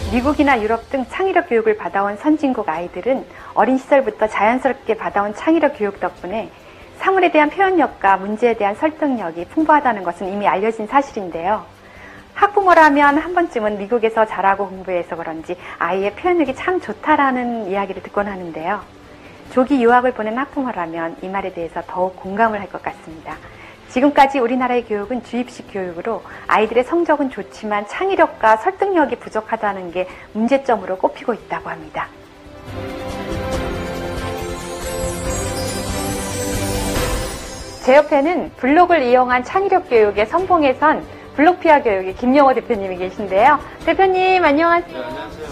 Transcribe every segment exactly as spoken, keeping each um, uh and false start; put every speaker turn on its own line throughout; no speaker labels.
미국이나 유럽 등 창의력 교육을 받아온 선진국 아이들은 어린 시절부터 자연스럽게 받아온 창의력 교육 덕분에 사물에 대한 표현력과 문제에 대한 설득력이 풍부하다는 것은 이미 알려진 사실인데요. 학부모라면 한 번쯤은 미국에서 자라고 공부해서 그런지 아이의 표현력이 참 좋다라는 이야기를 듣곤 하는데요. 조기 유학을 보낸 학부모라면 이 말에 대해서 더욱 공감을 할 것 같습니다. 지금까지 우리나라의 교육은 주입식 교육으로 아이들의 성적은 좋지만 창의력과 설득력이 부족하다는 게 문제점으로 꼽히고 있다고 합니다. 제 옆에는 블록을 이용한 창의력 교육의 선봉에 선 블록피아 교육의 김영호 대표님이 계신데요. 대표님 안녕하세요.
네, 안녕하세요.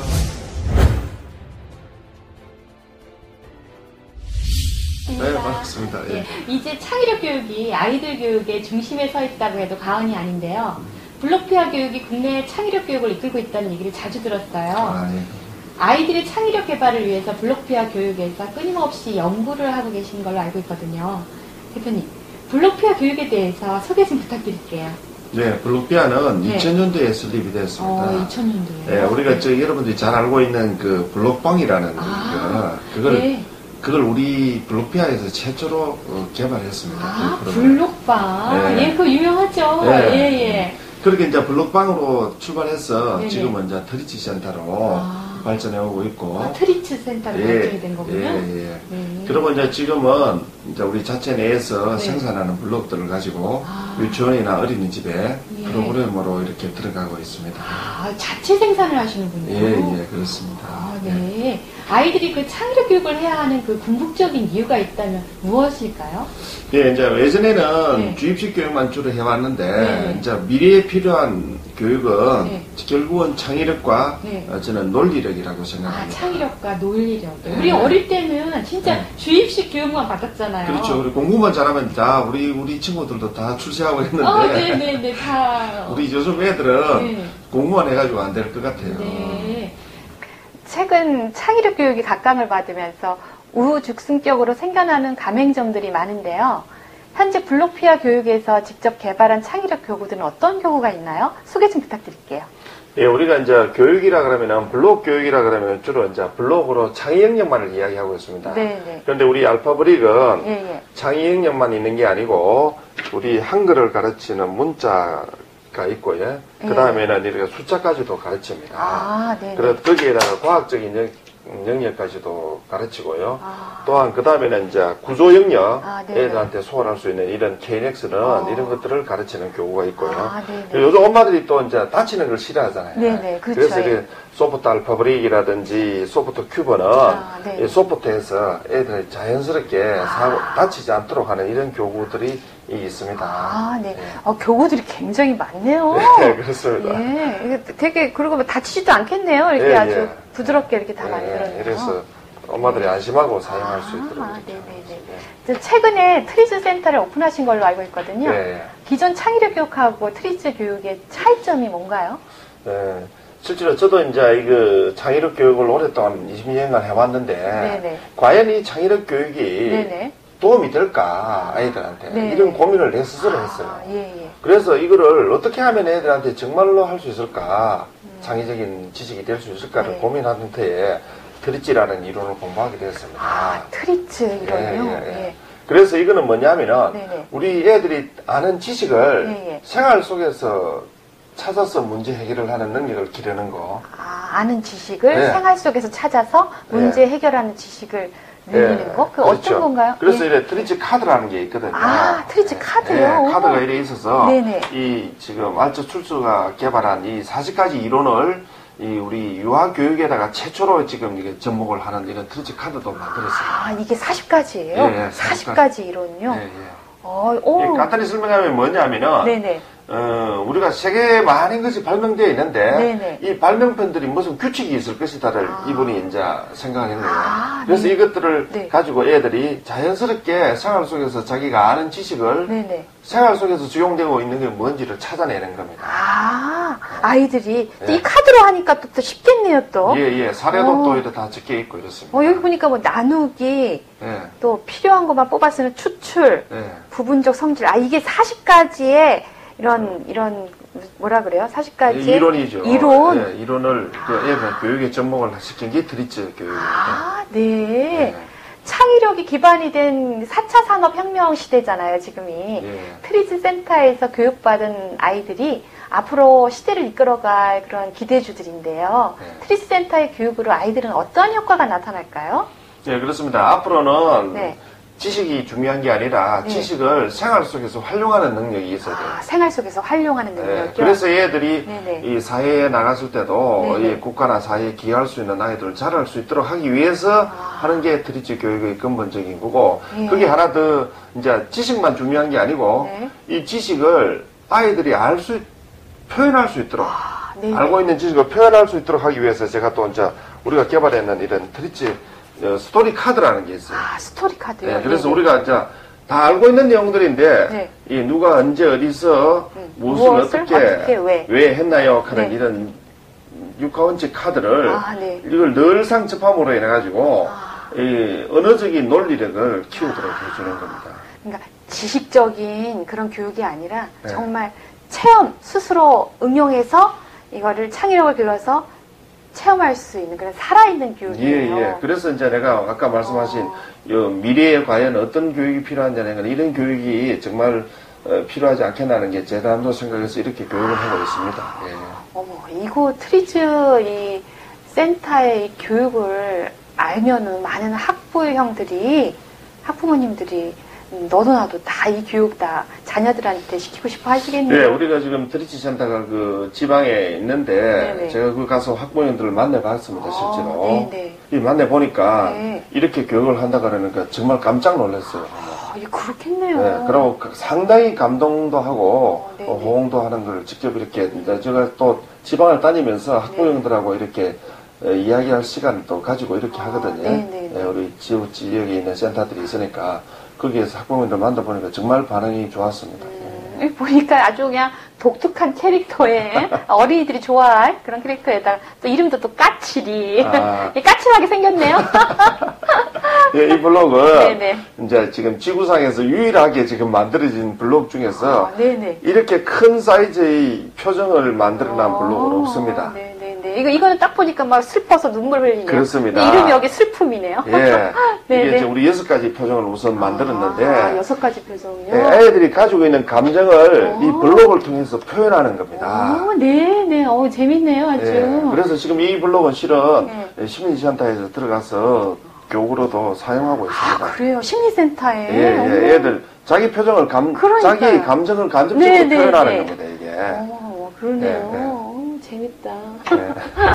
네, 반갑습니다. 예.
예, 이제 창의력 교육이 아이들 교육의 중심에 서 있다고 해도 과언이 아닌데요. 블록피아 교육이 국내 창의력 교육을 이끌고 있다는 얘기를 자주 들었어요.
아, 예.
아이들의 창의력 개발을 위해서 블록피아 교육에서 끊임없이 연구를 하고 계신 걸로 알고 있거든요. 대표님, 블록피아 교육에 대해서 소개 좀 부탁드릴게요.
네, 블록피아는
네.
이천 년도에 설립이 됐습니다.
어, 이천 년도에요?
네, 우리가
네.
저 여러분들이 잘 알고 있는 그 블록방이라는
아,
그, 그걸
네.
그걸 우리 블록피아에서 최초로 어, 개발했습니다.
아,
그 프로그램을.
블록방.
네.
예, 그거 유명하죠.
네.
예, 예.
그렇게 이제 블록방으로 출발해서
네네.
지금은 이제 트리치 센터로
아.
발전해 오고 있고.
아, 트리츠 센터로 발전이 된 거군요.
예, 예.
네.
그리고 이제 지금은 이제 우리 자체 내에서
네.
생산하는 블록들을 가지고
아.
유치원이나 어린이집에
예.
프로그램으로 이렇게 들어가고 있습니다.
아, 자체 생산을 하시는군요.
예, 예, 그렇습니다.
아,
예.
네. 아이들이 그 창의력 교육을 해야 하는 그 궁극적인 이유가 있다면 무엇일까요?
예, 이제 예전에는
네.
주입식 교육만 주로 해왔는데,
네.
이제 미래에 필요한 교육은
네.
결국은 창의력과
네.
어, 저는 논리력이라고
아,
생각합니다.
창의력과 논리력.
네.
우리 어릴 때는 진짜
네.
주입식 교육만 받았잖아요.
그렇죠. 우리 공부만 잘하면 다 우리 우리 친구들도 다 출세하고 했는데,
어, 네네네, 다.
우리 요즘 애들은
네.
공부만 해가지고 안 될 것 같아요.
네.
최근 창의력 교육이 각광을 받으면서 우후죽순격으로 생겨나는 가맹점들이 많은데요. 현재 블록피아 교육에서 직접 개발한 창의력 교구들은 어떤 교구가 있나요? 소개 좀 부탁드릴게요.
예, 우리가 이제 교육이라 그러면은 블록 교육이라 그러면 주로 이제 블록으로 창의 영역만을 이야기하고 있습니다.
네네.
그런데 우리 알파브릭은
예, 예.
창의 영역만 있는 게 아니고 우리 한글을 가르치는 문자가 있고, 예. 그 다음에는 이렇게 숫자까지도 가르칩니다.
아, 네네.
그래서 거기에다가 과학적인 영, 영역까지도 가르치고요.
아.
또한 그 다음에는 이제 구조 영역,
아, 네네.
애들한테 소홀할 수 있는 이런 케이넥스는
어.
이런 것들을 가르치는 교구가 있고요.
아, 네네.
요즘 엄마들이 또 이제 다치는 걸 싫어하잖아요.
네네, 그렇죠.
그래서
예.
이 소프트 알파브릭이라든지 소프트 큐브는
아, 네.
이 소프트에서 애들이 자연스럽게
아.
사고, 다치지 않도록 하는 이런 교구들이 있습니다.
아, 네.
예.
어, 교구들이 굉장히 많네요.
네, 그렇습니다.
예. 이게 되게, 그리고 뭐 다치지도 않겠네요. 이렇게
예,
아주
예.
부드럽게 이렇게 다
예,
만들었네요.
그래서 엄마들이 안심하고 사용할 수 있도록.
아,
이렇게
네네네.
하고
저 최근에 트리즈 센터를 오픈하신 걸로 알고 있거든요.
네.
기존 창의력 교육하고 트리즈 교육의 차이점이 뭔가요?
네. 실제로 저도 이제 이거 창의력 교육을 오랫동안 이십 년간 해왔는데,
네네.
과연 이 창의력 교육이
네네.
도움이 될까, 아이들한테.
네.
이런 고민을 내 스스로 했어요.
아, 예, 예.
그래서 이거를 어떻게 하면 애들한테 정말로 할 수 있을까,
음.
창의적인 지식이 될 수 있을까를
네.
고민하는 터에 트리치라는 이론을 공부하게 되었습니다.
아, 트리츠 이런요?
예, 예, 예.
예.
그래서 이거는 뭐냐면은
네네.
우리 애들이 아는 지식을
예, 예.
생활 속에서 찾아서 문제 해결을 하는 능력을 기르는 거.
아, 아는 지식을
네.
생활 속에서 찾아서 문제
네.
해결하는 지식을 늘리는 거? 그 어떤
그렇죠.
건가요?
그래서
예.
이래 트리치 카드라는 게 있거든요.
아, 트리치 카드요?
예, 카드가 이래 있어서
네네.
이 지금 알처 출소가 개발한 이 사십 가지 이론을 이 우리 유아 교육에다가 최초로 지금 이게 접목을 하는 이런 트리치 카드도 만들었어요.
아, 이게 사십 가지예요?
예, 예,
사십 가지 이론요?
예, 예.
어,
이
오.
간단히 설명하면 뭐냐면은
네네.
어, 우리가 세계에 많은 것이 발명되어 있는데
네네.
이 발명편들이 무슨 규칙이 있을 것이다를
아.
이분이 이제 생각한 거예요.
아,
그래서
네.
이것들을
네.
가지고 애들이 자연스럽게 생활 속에서 자기가 아는 지식을
네네.
생활 속에서 적용되고 있는 게 뭔지를 찾아내는 겁니다.
아, 아이들이
예.
이 카드로 하니까 또, 또 쉽겠네요, 또.
예, 예. 사례도
어.
또 이렇게 다 적혀 있고 이렇습니다.
어, 여기 보니까 뭐 나누기,
예,
또 필요한 것만 뽑아쓰는 추출,
예.
부분적 성질. 아, 이게 사십 가지의 이런, 이런 뭐라 그래요? 사십 가지
예, 이론이죠.
이론.
예, 이론을 그 애들 교육에 접목을 시킨 게 트리츠 교육입니다.
아, 네.
예.
창의력이 기반이 된 사 차 산업혁명 시대잖아요, 지금이.
예.
트리즈 센터에서 교육받은 아이들이 앞으로 시대를 이끌어갈 그런 기대주들인데요.
네.
트리즈 센터의 교육으로 아이들은 어떤 효과가 나타날까요?
네, 그렇습니다. 앞으로는
네.
지식이 중요한 게 아니라
네.
지식을 생활 속에서 활용하는 능력이 있어야 돼요.
아, 생활 속에서 활용하는
네,
능력이요.
그래서 얘들이
네네.
이 사회에 나갔을 때도
네네.
이 국가나 사회에 기여할 수 있는 아이들을 자랄 수 있도록 하기 위해서
아.
하는 게 트리츠 교육의 근본적인 거고,
네.
그게 하나 더 이제 지식만 중요한 게 아니고
네.
이 지식을 아이들이 알 수 표현할 수 있도록
아, 네.
알고 있는 지식을 표현할 수 있도록 하기 위해서 제가 또 이제 우리가 개발했는 이런 트리츠 어, 스토리 카드라는 게 있어요.
아, 스토리 카드요.
네, 그래서
네네.
우리가 이제 다 알고 있는 내용들인데
네.
이 누가 언제 어디서
음,
무엇을,
무엇을
어떻게,
어떻게, 왜.
했나요? 하는
네.
이런 육하원칙 카드를
아, 네.
이걸 늘상 접함으로 인해 가지고
아.
이 언어적인 논리력을 키우도록 해주는 겁니다.
그러니까 지식적인 그런 교육이 아니라
네.
정말 체험 스스로 응용해서 이거를 창의력을 길러서 체험할 수 있는 그런 살아있는
예,
교육이에요.
예. 그래서 이제 내가 아까 말씀하신
어.
요 미래에 과연 어떤 교육이 필요한지는 이런 교육이 정말 어, 필요하지 않겠나는 게 제 담도 생각해서 이렇게 교육을 하고 있습니다. 예.
어머, 이곳 트리즈 이 센터의 이 교육을 알면은 많은 학부형들이 학부모님들이 음, 너도 나도 다 이 교육 다 자녀들한테 시키고 싶어 하시겠네요.
네, 우리가 지금 트리치 센터가 그 지방에 있는데
네네.
제가 그 가서 학부모님들을 만나봤습니다,
아,
실제로.
네네.
이 만나보니까
네.
이렇게 교육을 한다 그러니까 정말 깜짝 놀랐어요.
아, 예, 그렇겠네요.
네, 그리고 상당히 감동도 하고
어, 네네.
어, 호응도 하는 걸 직접 이렇게 이제 제가 또 지방을 다니면서 학부형들하고 이렇게 어, 이야기할 시간을 또 가지고 이렇게
아,
하거든요.
네네네.
네, 우리 지역 지역에 있는 센터들이 있으니까 거기에서 학부모님들 만나보니까 정말 반응이 좋았습니다.
음, 여기 보니까 아주 그냥 독특한 캐릭터에 어린이들이 좋아할 그런 캐릭터에다가 또 이름도 또 까칠이
아.
까칠하게 생겼네요.
예, 이 블록은
네네.
이제 지금 지구상에서 유일하게 지금 만들어진 블록 중에서
아, 네네.
이렇게 큰 사이즈의 표정을 만들어낸
아,
블록은 없습니다.
네네네. 이거 이거는 딱 보니까 막 슬퍼서 눈물 흘리네요.
그렇습니다.
근데 이름이 여기 슬픔이네요.
예,
네네.
이게 이제 우리 여섯 가지 표정을 우선 만들었는데
아, 여섯 가지 표정이요.
예, 애들이 가지고 있는 감정을
오.
이 블록을 통해서 표현하는 겁니다.
오, 네네. 어, 재밌네요, 아주.
예, 그래서 지금 이 블록은 실은
네.
심리센터에서 들어가서 교구로도 사용하고 있습니다.
아, 그래요. 심리센터에.
예,
오.
예, 애들 자기 표정을 감,
그러니까요.
자기 감정을 간접적으로
네, 네,
표현하는
네.
겁니다, 이게.
어, 그러네요.
네, 네.
어, 재밌다.
네.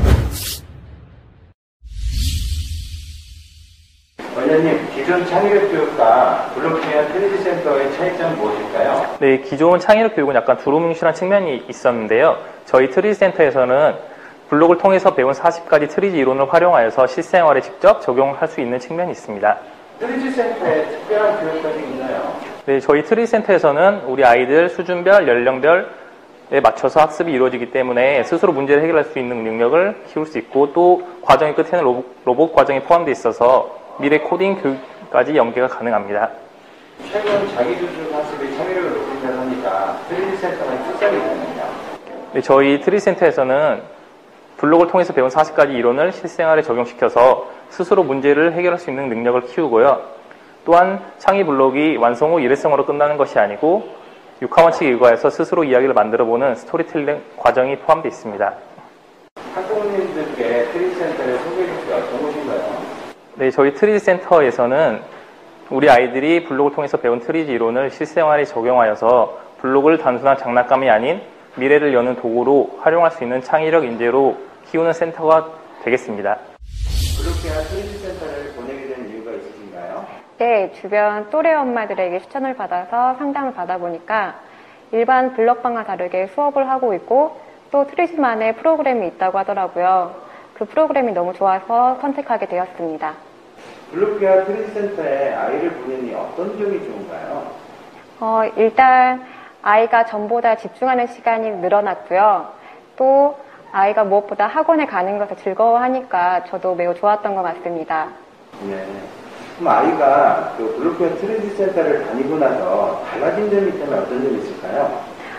원장님, 기존 창의력 교육과 블록체인 트리지 센터의 차이점은 무엇일까요?
네, 기존 창의력 교육은 약간 두루뭉실한 측면이 있었는데요. 저희 트리지 센터에서는 블록을 통해서 배운 사십 가지 트리지 이론을 활용하여서 실생활에 직접 적용할 수 있는 측면이 있습니다.
트리지 센터에 특별한 교육까지 있나요?
네, 저희 트리지 센터에서는 우리 아이들 수준별, 연령별에 맞춰서 학습이 이루어지기 때문에 스스로 문제를 해결할 수 있는 능력을 키울 수 있고 또 과정의 끝에는 로봇, 로봇 과정이 포함되어 있어서 미래 코딩 교육까지 연계가 가능합니다.
최근 자기주주 학습의 창의력을 높인다고 하니까 트리지 센터는 특성이 있나요?
네, 저희 트리지 센터에서는 블록을 통해서 배운 사십 가지 이론을 실생활에 적용시켜서 스스로 문제를 해결할 수 있는 능력을 키우고요. 또한 창의 블록이 완성 후 일회성으로 끝나는 것이 아니고 육하원칙에 의거해서 스스로 이야기를 만들어보는 스토리텔링 과정이 포함되어 있습니다.
학부모님들께 트리지 센터를 소개해 주시면 어떤 곳인가요?
네, 저희 트리지 센터에서는 우리 아이들이 블록을 통해서 배운 트리지 이론을 실생활에 적용하여서 블록을 단순한 장난감이 아닌 미래를 여는 도구로 활용할 수 있는 창의력 인재로 키우는 센터가 되겠습니다.
블록체인 트리지 센터를 보내게 된 이유가 있으신가요?
네, 주변 또래 엄마들에게 추천을 받아서 상담을 받아보니까 일반 블록방과 다르게 수업을 하고 있고 또 트리지만의 프로그램이 있다고 하더라고요. 그 프로그램이 너무 좋아서 선택하게 되었습니다.
블록체인 트리지 센터에 아이를 보내니 어떤 점이 좋은가요?
어, 일단 아이가 전보다 집중하는 시간이 늘어났고요. 또 아이가 무엇보다 학원에 가는 것을 즐거워하니까 저도 매우 좋았던 것 같습니다.
네. 그럼 아이가 그 블록체인 트리지 센터를 다니고 나서 달라진 점이 있다면 어떤 점이 있을까요?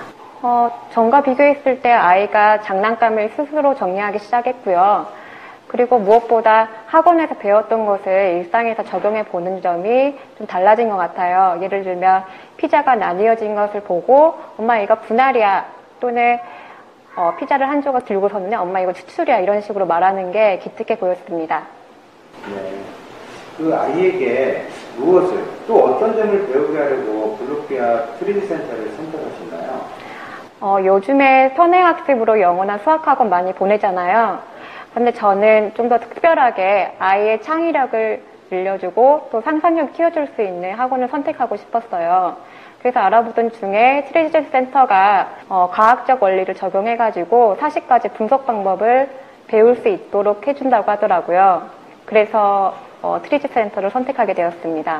어, 전과 비교했을 때 아이가 장난감을 스스로 정리하기 시작했고요. 그리고 무엇보다 학원에서 배웠던 것을 일상에서 적용해 보는 점이 좀 달라진 것 같아요. 예를 들면 피자가 나뉘어진 것을 보고 엄마 이거 분할이야 또는 어, 피자를 한 조각 들고서는 엄마 이거 추출이야 이런 식으로 말하는 게 기특해 보였습니다.
네. 그 아이에게 무엇을 또 어떤 점을 배우게 하려고 블록피아 쓰리디 센터를 선택하셨나요?
어, 요즘에 선행학습으로 영어나 수학학원 많이 보내잖아요. 근데 저는 좀 더 특별하게 아이의 창의력을 늘려주고 또 상상력 키워줄 수 있는 학원을 선택하고 싶었어요. 그래서 알아보던 중에 트리지 센터가 어, 과학적 원리를 적용해가지고 사십 가지 분석 방법을 배울 수 있도록 해준다고 하더라고요. 그래서 어, 트리지 센터를 선택하게 되었습니다.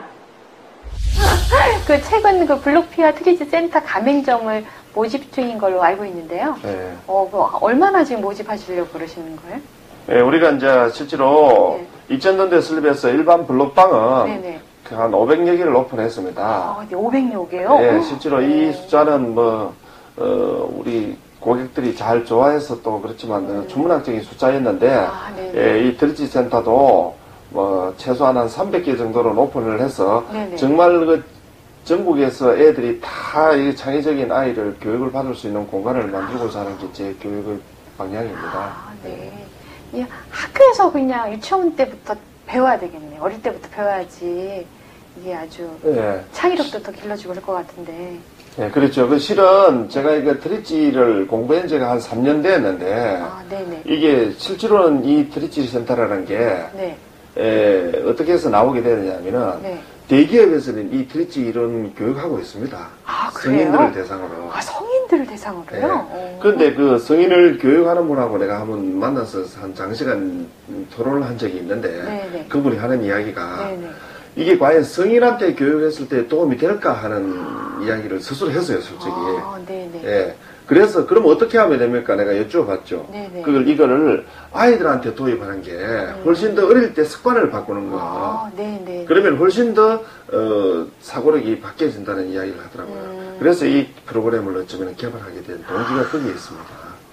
그 최근 그 블록피아 트리지 센터 가맹점을 모집 중인 걸로 알고 있는데요.
네.
어, 뭐 얼마나 지금 모집하시려고 그러시는 거예요?
네, 우리가 이제 실제로
네.
이천 년대 설립해서 일반 블록방은
네네.
한 오백여 개를 오픈했습니다.
아, 네, 오백여 개요?
네, 실제로
네.
이 숫자는 뭐, 어, 우리 고객들이 잘 좋아해서 또 그렇지만 네. 주문학적인 숫자였는데,
아,
예, 이 트리지 센터도 뭐, 최소한 한 삼백 개 정도는 오픈을 해서,
네네.
정말 그 전국에서 애들이 다 이 창의적인 아이를 교육을 받을 수 있는 공간을 만들고자 하는 게 제 교육의 방향입니다.
아, 네. 이 학교에서 그냥 유치원 때부터 배워야 되겠네. 어릴 때부터 배워야지 이게 아주
예.
창의력도 더 길러지고 그럴 것 같은데.
예, 그렇죠. 그 실은 제가 이거 트리지를 공부한 지가 한 삼 년 됐는데,
아, 네네.
이게 실제로는 이 트리지 센터라는 게,
네.
에, 어떻게 해서 나오게 되느냐면은,
네.
대기업에서는 이 트리지 이런 교육하고 있습니다.
아, 그래요?
성인들을 대상으로.
아, 성인들을 대상으로요? 어.
그런데 그 성인을 교육하는 분하고 내가 한번 만나서 한 장시간 토론을 한 적이 있는데,
네네.
그분이 하는 이야기가,
네네.
이게 과연 성인한테 교육했을 때 도움이 될까 하는 이야기를 스스로 했어요, 솔직히.
아, 네네.
예. 그래서 그럼 어떻게 하면 됩니까? 내가 여쭤봤죠.
네네.
그걸 이거를 아이들한테 도입하는 게 훨씬 더 어릴 때 습관을 바꾸는 거.
아, 네네.
그러면 훨씬 더 어, 사고력이 바뀌어진다는 이야기를 하더라고요.
음.
그래서 이 프로그램을 어쩌면 개발하게 된 동기가 거기에 있습니다.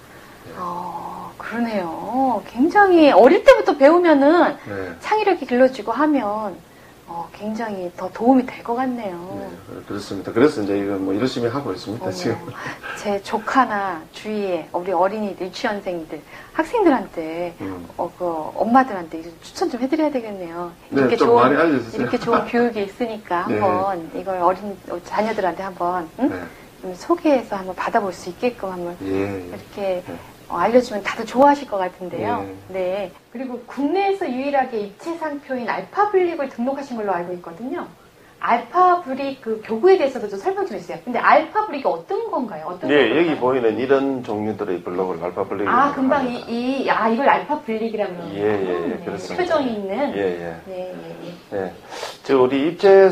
아, 그러네요. 굉장히 어릴 때부터 배우면은
네.
창의력이 길러지고 하면 어, 굉장히 더 도움이 될 것 같네요.
네, 그렇습니다. 그래서 이제 이거 뭐 열심히 하고 있습니다,
어머,
지금.
제 조카나 주위에 우리 어린이들, 유치원생들, 학생들한테,
음.
어, 그 엄마들한테 이거 추천 좀 해드려야 되겠네요.
네,
이렇게
좀
좋은
많이 알려주세요.
이렇게 좋은 교육이 있으니까
네.
한번 이걸 어린 자녀들한테 한번 응?
네.
좀 소개해서 한번 받아볼 수 있게끔 한번
예.
이렇게
네.
어, 알려주면 다들 좋아하실 것 같은데요.
네.
네. 그리고 국내에서 유일하게 입체 상표인 알파블릭을 등록하신 걸로 알고 있거든요. 알파블릭 그 교구에 대해서도 좀 설명 좀 해주세요. 근데 알파블릭이 어떤 건가요? 어떤
네,
건가요?
여기 보이는 이런 종류들의 블록을 알파블록이라고
아, 금방 이,
합니다.
이, 아, 이걸 알파블릭이라고 그러는
예, 예, 예, 그렇습니다.
표정이 있는.
예, 예.
네, 네, 네.
네. 저 우리 입체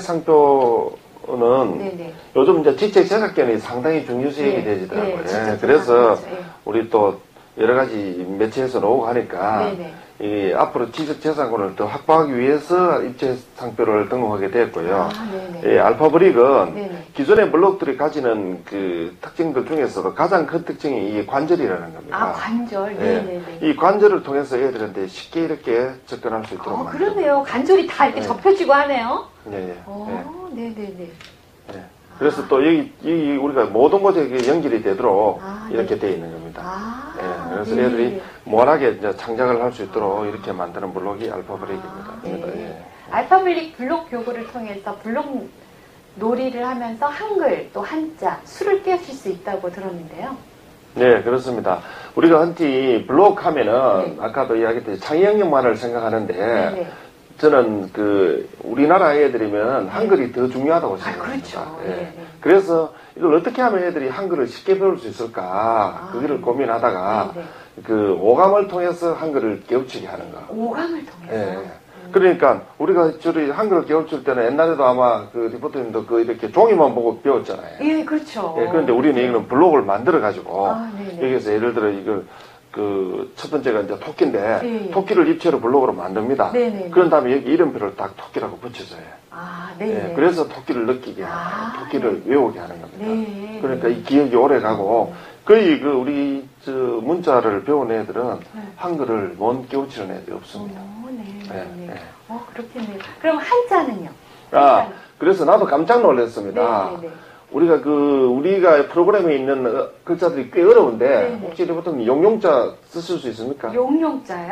상표는
네, 네.
요즘 이제 지적 제작견이 상당히 중요시하게
네,
되지더라고요.
네, 진짜
그래서
그렇죠. 예.
우리 또 여러 가지 매체에서 나오고 하니까
네, 네.
이 앞으로 지적 재산권을 더 확보하기 위해서 입체 상표를 등록하게 되었고요.
아, 네, 네.
이 알파블릭은
네, 네.
기존의 블록들이 가지는 그 특징들 중에서도 가장 큰 특징이 이 관절이라는 겁니다.
아, 관절. 네,
예.
네, 네.
이 관절을 통해서 애들한테 쉽게 이렇게 접근할 수 있도록
아,
만듭니다.
그러네요. 관절이 다 이렇게
네.
접혀지고 하네요.
예, 예.
어, 네, 네, 네.
예. 그래서 또 여기, 여기 우리가 모든 곳에 이게 연결이 되도록
아,
이렇게
네.
되어 있는 겁니다.
아,
예. 그래서
네,
애들이
네.
원하게 이제 창작을 할 수 있도록 이렇게 만드는 블록이 알파블록입니다.
아, 네.
예.
알파블릭 블록 교구를 통해서 블록 놀이를 하면서 한글, 또 한자, 수를 깨우칠 수 있다고 들었는데요.
네, 그렇습니다. 우리가 흔히 블록 하면은
네.
아까도 이야기했듯이 창의영역만을 생각하는데
네, 네.
저는 그 우리나라 애들이면 한글이 더 중요하다고
아,
생각합니다.
그렇죠.
예.
네, 네.
그래서 이걸 어떻게 하면 애들이 한글을 쉽게 배울 수 있을까
아,
그거를 고민하다가
네, 네.
그 오감을 통해서 한글을 깨우치게 하는 거.
오감을 통해서.
예.
음.
그러니까 우리가 저리 한글을 깨우칠 때는 옛날에도 아마 그 리포터님도 그 이렇게 종이만 보고 배웠잖아요.
예, 그렇죠.
예, 그런데 우리는 이거는 블록을 만들어 가지고
아, 네네.
여기서 예를 들어 이걸 그 첫 번째가 이제 토끼인데
예, 예.
토끼를 입체로 블록으로 만듭니다.
네네.
그런 다음에 여기 이름표를 딱 토끼라고 붙여줘요.
아, 네.
예, 그래서 토끼를 느끼게
아,
하는, 토끼를 외우게 하는 겁니다.
네.
그러니까 이 기억이 오래 가고 거의 그 우리 저 문자를 배운 애들은
네.
한글을 못 깨우치는 애들이 없습니다.
어, 네, 네,
예,
네.
예.
어, 그렇겠네요. 그럼 한자는요?
아,
한자는?
그래서 나도 깜짝 놀랐습니다.
네, 네, 네.
우리가 그 우리가 프로그램에 있는 어, 글자들이 꽤 어려운데
네네.
혹시 이렇게 용용자 쓰실 수 있습니까?
용용자요?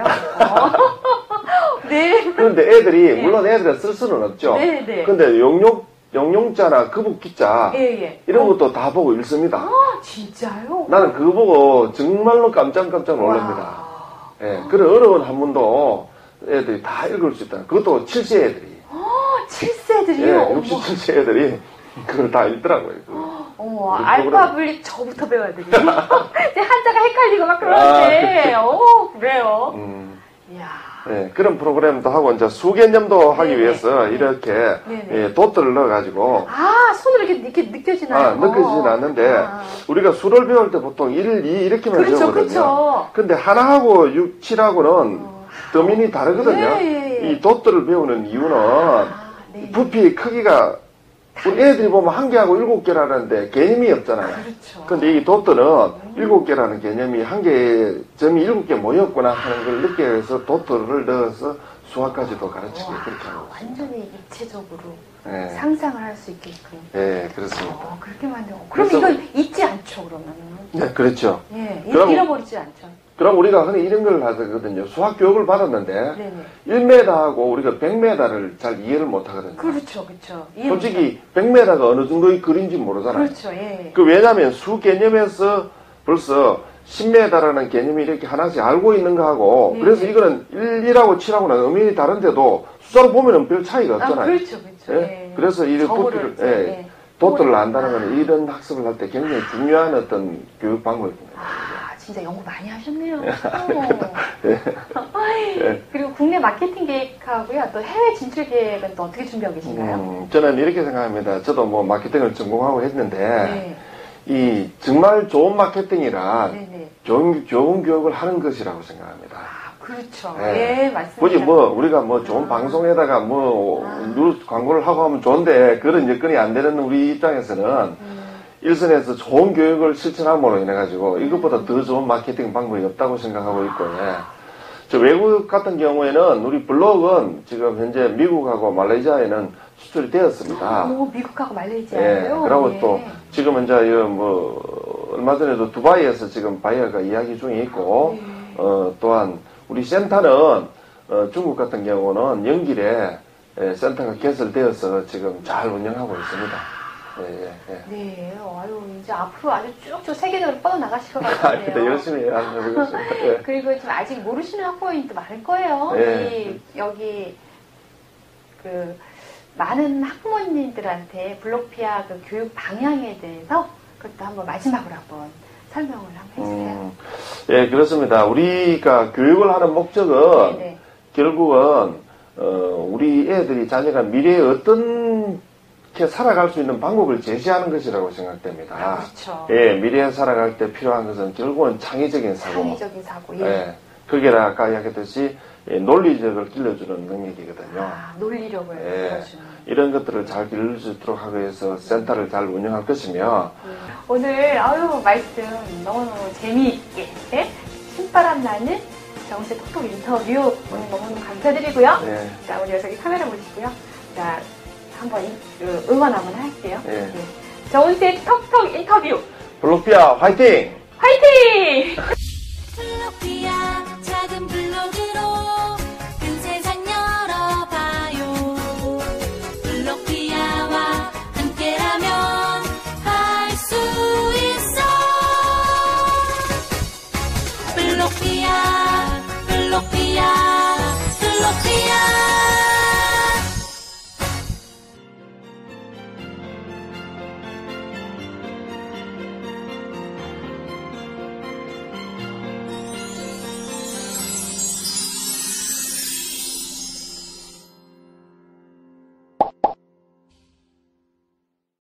어. 네.
그런데 애들이
네.
물론 애들이 쓸 수는 없죠.
네네.
근데 용용 용용자나 거북기자
예, 예.
이런
어,
것도 다 보고 읽습니다.
아, 진짜요?
나는 그거 보고 정말로 깜짝깜짝 놀랍니다.
와.
예, 그런 어려운 한문도 애들이 다 읽을 수 있다. 그것도 칠 세 애들이.
칠 세들이요?
예, 육십칠 세 애들이 그걸 다 읽더라고요. 그.
어머,
우리
알파블릭 저부터 배워야 되겠네. 이제 한자가 헷갈리고 막 그러는데, 어, 그래요.
음,
이야.
예, 그런 프로그램도 하고 이제 수개념도 하기
네네.
위해서
네.
이렇게
네네.
예, 돛들을 넣어가지고
아, 손으로 이렇게, 이렇게 느껴지나요?
아, 느껴지진 않는데
아.
우리가 수를 배울 때 보통 일, 이 이렇게만
그렇죠,
배우거든요.
그렇죠.
근데 하나하고 육, 칠하고는
어.
더민이 다르거든요.
예, 예, 예.
이 돛들을 배우는 이유는
아, 네.
부피 크기가 우리 애들이 보면 한 개하고 일곱 개라는데 개념이 없잖아요.
그렇죠.
근데 이 돛들은 일곱 개라는 개념이 한 개의 점이 일곱 개 모였구나 하는 걸 느끼기 위해서 돛들을 넣어서 수학까지도 가르치게
와,
그렇게 하고 있습니다.
완전히 입체적으로
예,
상상을 할 수 있게끔.
예, 그렇습니다.
어, 그렇게 만들고. 그럼
그래서-
이걸 잊지 않죠, 그러면은.
네, 그렇죠.
예, 잃-
그럼-
잃어버리지 않죠.
그럼 우리가 흔히 이런 걸 하거든요. 수학 교육을 받았는데
네네.
일 미터하고 우리가 백 미터를 잘 이해를 못 하거든요.
그렇죠, 그렇죠. 이해
솔직히 백 미터가 어느 정도의 거리인지 모르잖아요.
그렇죠, 예.
그 왜냐하면 수 개념에서 벌써 십 미터라는 개념이 이렇게 하나씩 알고 있는 거하고
네.
그래서 이거는 일하고 칠하고는 의미가 다른데도 숫자로 보면은 별 차이가
아,
없잖아요.
그렇죠, 그렇죠.
예?
예.
그래서 이
저거를
부피를
이제,
예,
예.
도트를
아.
안다는 건 이런 학습을 할 때 굉장히 중요한 어떤 교육 방법입니다.
아, 진짜 연구 많이 하셨네요.
예.
어. 그리고 국내 마케팅 계획하고요. 또 해외 진출 계획은 또 어떻게 준비하고 계신가요?
음, 저는 이렇게 생각합니다. 저도 뭐 마케팅을 전공하고 했는데
네.
이 정말 좋은 마케팅이란
네네.
좋은, 좋은 교육을 하는 것이라고 생각합니다.
아, 그렇죠.
예.
예, 맞습니다.
굳이 뭐 우리가 뭐 좋은
아.
방송에다가 뭐
아.
뉴스 광고를 하고 하면 좋은데 그런 여건이 안 되는 우리 입장에서는
음,
일선에서 좋은 교육을 실천함으로 인해 가지고 이것보다 더 좋은 마케팅 방법이 없다고 생각하고 있고 예. 저 외국 같은 경우에는 우리 블록은 지금 현재 미국하고 말레이시아에는 수출이 되었습니다.
오, 미국하고
예,
말레이시아요.
그리고
예.
또 지금 이제 이 뭐 얼마 전에도 두바이에서 지금 바이어가 이야기 중에 있고
네.
어, 또한 우리 센터는 어, 중국 같은 경우는 연길에 예, 센터가 개설되어서 지금 잘 운영하고 있습니다. 예, 예, 예.
네, 아유, 이제 앞으로 아주 쭉쭉 세계적으로 뻗어나가실 것
아,
같은데요.
근데 열심히 하겠습니다. 예.
그리고 지금 아직 모르시는 학부모님도 많을 거예요.
예.
이, 여기, 그, 많은 학부모님들한테 블록피아 그 교육 방향에 대해서 그것도 한번 마지막으로 한번 설명을 한번 해주세요.
음, 예, 그렇습니다. 우리가 교육을 하는 목적은
네네.
결국은 어, 우리 애들이 자녀가 미래에 어떤 게 살아갈 수 있는 방법을 제시하는 것이라고 생각됩니다.
아, 그렇죠.
예, 미래에 살아갈 때 필요한 것은 결국은 창의적인 사고.
창의적인 사고. 예.
예, 그게 아까 이야기했듯이 예, 논리적을 길러주는 능력이거든요.
아, 논리력을
예.
보여주는.
이런 것들을 잘 길러줄 수 있도록 하기 위해서 센터를 잘 운영할 것이며
오늘 아유 말씀 너무너무 재미있게 네? 신바람 나는 정세 톡톡 인터뷰 오늘 너무너무 감사드리고요.
예,
자 우리 녀석이 카메라 보시고요. 자 한번 이- 그 응원 한번 할게요.
예.
정세 톡톡 인터뷰
블록피아 화이팅!
화이팅!